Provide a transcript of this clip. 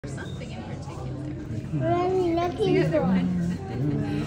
Something in particular. What are you looking for?